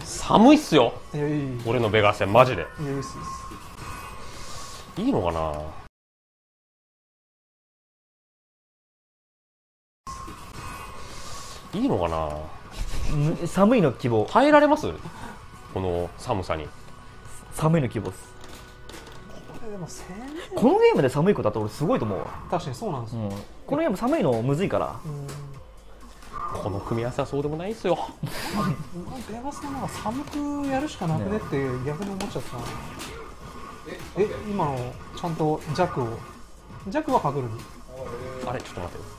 寒いっすよ。 いや、いい俺のベガ戦マジでいや、いいっす。 いいのかな。いいのかな。 寒いの希望。 耐えられます、この寒さに。 寒いの希望っす。 これでも1000円。 このゲームで寒いことだと俺すごいと思うわ。 確かにそうなんですよ。 このゲーム寒いのむずいから。 この組み合わせはそうでもないっすよ。 ベガスの方が寒くやるしかなくねって逆に思っちゃったな。今のちゃんと弱はかぐるの。 あれちょっと待ってよ。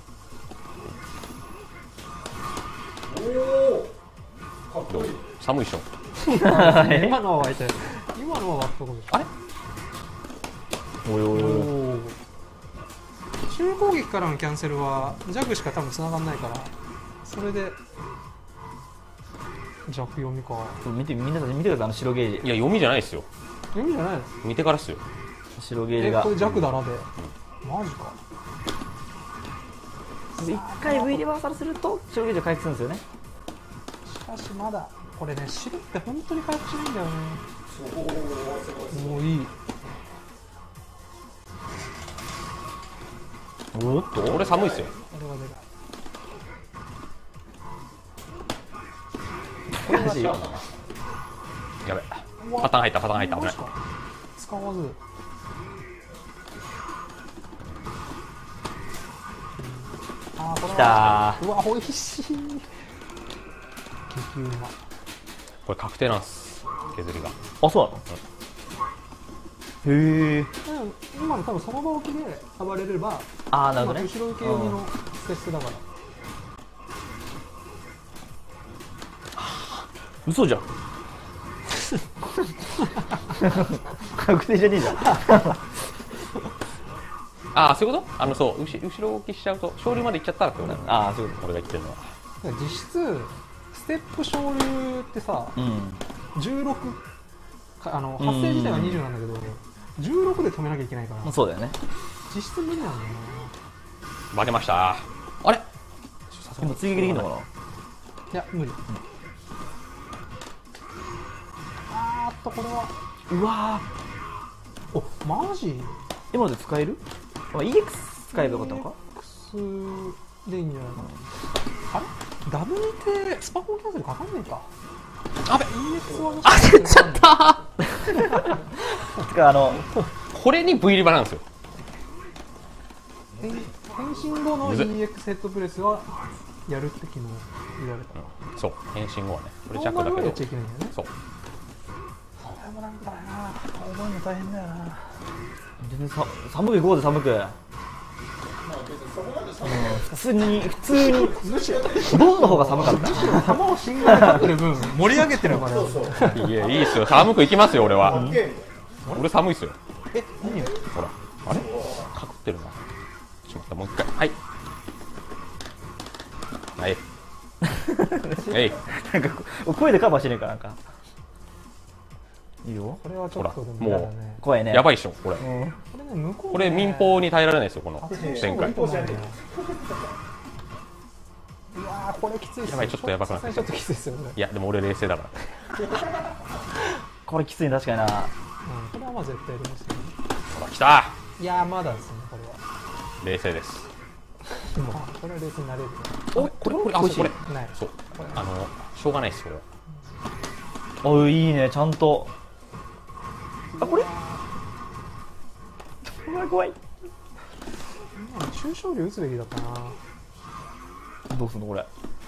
どう寒いっしょ。 今のは湧いたよ。今のは湧くとこでしょ。 あれおいおいおい。 中攻撃からのキャンセルは弱しか多分繋がんないから、それで弱読みか。 みんなたち見てください、あの白ゲージ。 いや読みじゃないっすよ。 読みじゃないの？ 見てからっすよ。 白ゲージがこれ弱だなで。マジか。 一回 V リバーサルすると白ゲージを回復するんですよね。 しかしまだこれね、白って本当に回復しないんだよね。もういい。 おっと俺寒いっすよ。 これはでかい。 これマジやべ、パターン入った、パターン入った、危ない。 使わず。あー、これはきたうわ、美味しい。激うま。 これ確定なんす、削りが。 あ、そうなの？へえ。 今の多分その場置きで暴れれば、 ああ、なるほどね。 後ろ受け読みのステスだから。 嘘じゃん。確定じゃねえじゃん。 ああ、そういうこと？そう後ろ置きしちゃうと昇竜まで行っちゃったらってことだよね。 ああ、そういうこ俺が言ってるのは。 実質ステップ昇竜ってさ、 と。 16発生自体は20なんだけど、16で止めなきゃいけないから、 そうだよね。 実質無理なんだよ負けました。あれ？ 今追撃できるのかな？ な。いや、無理。これはうわお、マジ？ 今ので使える？EX 使えばよかったのか？ X でいいんじゃないかな。あれ？ダブルってスパコンキャンセルかかんねえか。 あべ、 EX は焦っちゃったつかこれに V リバなんですよ。 変身後のむずい EX ヘッドプレスはやるって昨日言われた。 そう、変身後はね。これノーマルはやっ弱だけど。 ちゃいけないんだよね。 そう。 これもなんだよな、覚えるの大変だよな。 全然寒く行こうぜ、寒く。普通にむしろボンの方が寒かった。 球をシングルで取ってる分盛り上げてるからね。 いや、いいっすよ。寒く行きますよ、俺は。俺寒いっすよ。 何よ。 ほら。あれ？かくってるな。ちょっと待って、もう一回。はい。はい。えい。 なんか声でカバーしてねえかなんか。いいよ。 これはちょっとでほらも嫌だね。 怖いね。 やばいっしょ、これ。 これね、向こうねこれ民放に耐えられないですよ、この展開。 いやー、これきついっすよ。 やばい、ちょっとやばくなってきた。 ちょっときついっすよね。 いや、でも俺冷静だから。 これきついね、確かにな。 これはまあ絶対やりますよね。 ほら、来た。 いやー、まだですね、これは。 冷静です。 でもこれは冷静になれる。 お、これ、あ、そう、これ。 ない。 そう。しょうがないです、これは。 おいいね、ちゃんと。あ、これ怖い。 中小竜打つべきだったな。 どうすんのこれ。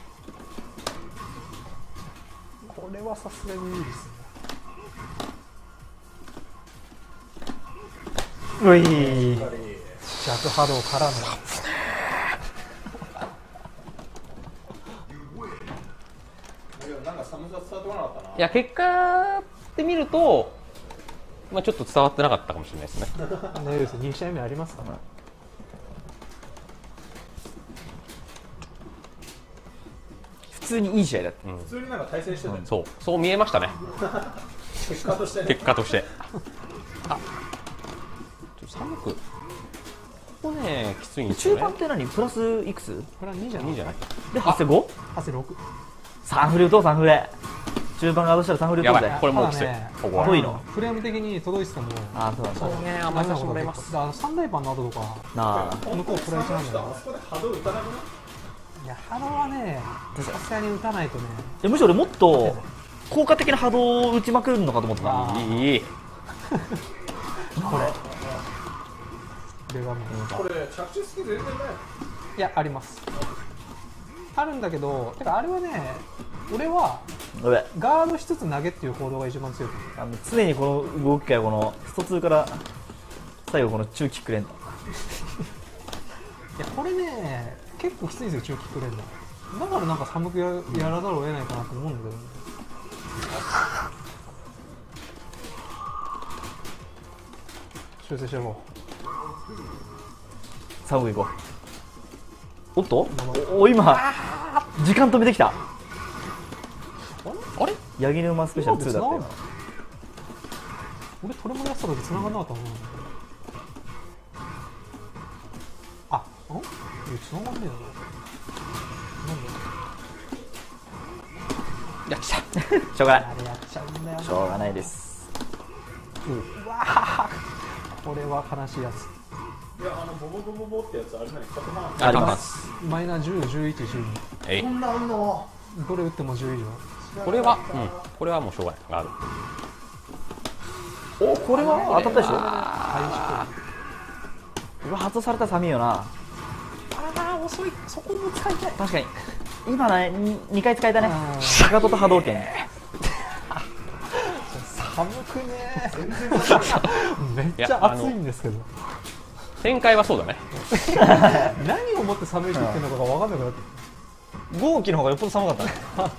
これはさすがにいいですね。 うい。 逆波動からの。 いや、結果で見ると、まあちょっと伝わってなかったかもしれないですね。 ねです2試合目ありますか？ 普通にいい試合だった。 普通になんか対戦してたよ、 そう見えましたね。 結果としてね。 結果として。あ、ちょっと寒く。ここね、きついんですよね。 中盤って何？プラスいくつ？ これは2じゃない？ いいじゃない。 で、8.5？ 汗6。 3フレ打とう、3フレ。 中盤ガードしたらサンフリやばい取るぜ。 これもうきつい、 ただねここは遠いのフレーム的に届いててもああ、そうなんだ。 ね甘えさせてもらいます。 三大パンの後とかなあ。 向こうプライチなんだよ。 あそこで波動打たなくない？ いや波動はねさすがに打たないとね。 むしろ俺もっと効果的な波動を打ちまくるのかと思ってた。 あいいこれレガムこれ着地スキル全然ない。 いやありますあるんだけどてかあれはね俺はやべガードしつつ投げっていう行動が一番強いと思う。 常にこの動きからこのスト2から最後この中キック連打。 いやこれね結構きついんですよ中キック連打だからなんか寒くやらざるを得ないかなと思うんだけどね。修正してもサブ行こう。おっとお今時間止めてきた。 あれヤギ沼スペシャル2だったよ。 俺トレモロやってた時繋がんなかったの。あ、ん？繋がんねえよ。なんで？ いや来たしょうがない。 あれやっちゃうんだよな。 しょうがないです。 うわぁこれは悲しいやつ。 いやボボボボボってやつあれ何？カットマン。 ありますマイナー10、11、12。 えいこんなあんの？ どれ打っても10以上。 これはこれはもうしょうがないガード。 お、これは当たったでしょ。 あうわ、外されたら寒いよな。 あ遅い。そこも使いたい。 確かに今ね2回使えたね。 あーかかとと波動拳。 寒くねめっちゃ暑いんですけど。 展開はそうだね。 何をもって寒いって言ってるのかが分かんなくなって。 号機の方がよっぽど寒かったね。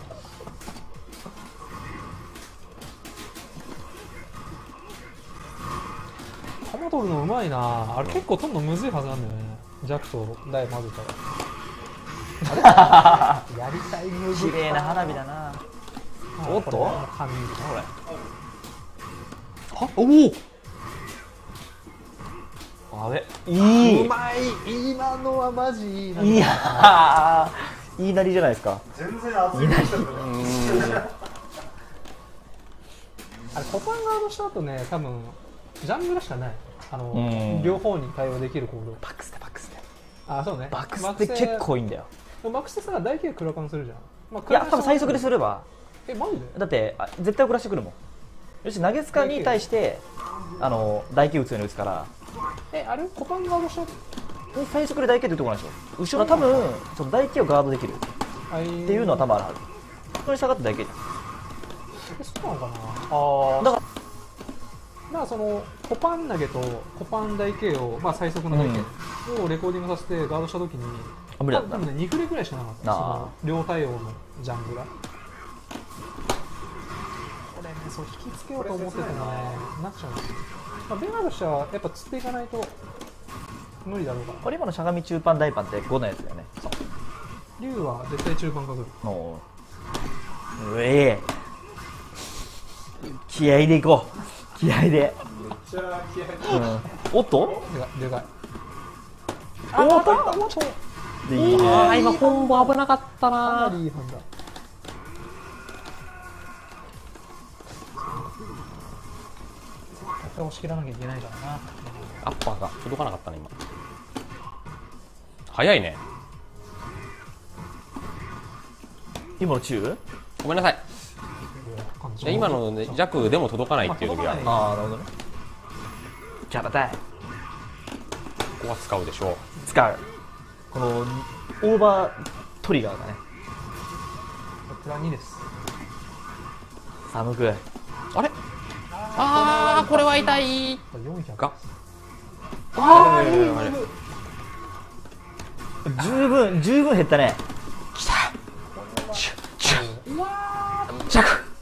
玉取るのうまいな。あれ結構取るのむずいはずなんだよね。ジャックと台混ぜたら。やりたいムズ。 綺麗な花火だな。おっとこれも神みたいな。 はおおあれいい。 うまい。今のはマジいいな。 いやーいいなりじゃないですか。 全然熱い人だあれコパンガードした後ね、多分ジャングルしかない。 うん両方に対応できるコード。 バックステバックステあ、そうね。 バックステ結構いいんだよ。 マックスってさ、大形クラカンするじゃん。まあいや多分最速ですればえ、マジで？ だって絶対遅らしてくるもん。よし投げつかに対して大形打つように打つから。 え、あれコパンガードした後最速で大形って打ってこないでしょ。後ろ多分その大形をガードできるっっていうのは多分あるはず。そこに従って大形じそうなのかな。 ゃん。だかだからそのコパン投げとコパン台形を、まあ、最速の台形をレコーディングさせてガードしたときに、 無理だった多分ね2フレぐらいしかなかった。 なあその両対応のジャングが。これね、そう引きつけようと思っててもね、なっちゃうんですよ。まあ、ベガとしてはやっぱ釣っていかないと無理だろうから。 これ今のしゃがみ中パン大パンって5のやつだよね。 竜は絶対中盤が来る。 もうええ気合いでいこう。気合いで。 めっちゃ気合入ってる。 おっとでかい。 おっとでいいね。 あー今コンボ危なかったかなな。 りいい判断。押し切らなきゃいけないからな。 アッパーが届かなかったね今。早いね。 今の中ごめんなさい。で今の、ね、弱でも届かないっていう時はまあ届かないああなるほどね。キャラタイここは使うでしょう。 使う。このオーバートリガーがねプラ2です。 寒く。 あれあーこれは痛いこれ400 があーいいあれ十分減ったね。 弱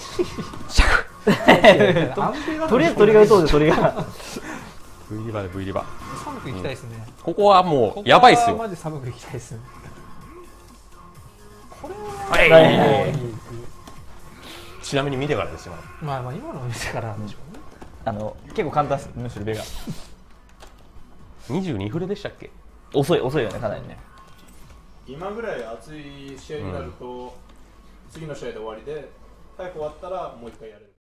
とりあえず鳥が打とうぜ鳥が。 V リバで V リバ。 寒く行きたいですね。 ここはもうやばいっすよ。 ここはマジ寒く行きたいですね。これははいい。 ちなみに見てからですよ。 まあまあ今のお店からなんでしょうね。 結構簡単です。むしろベガ 22フレでしたっけ？ 遅いよねかなりね。 今ぐらい熱い試合になると、次の試合で終わりで早く終わったらもう一回やれる。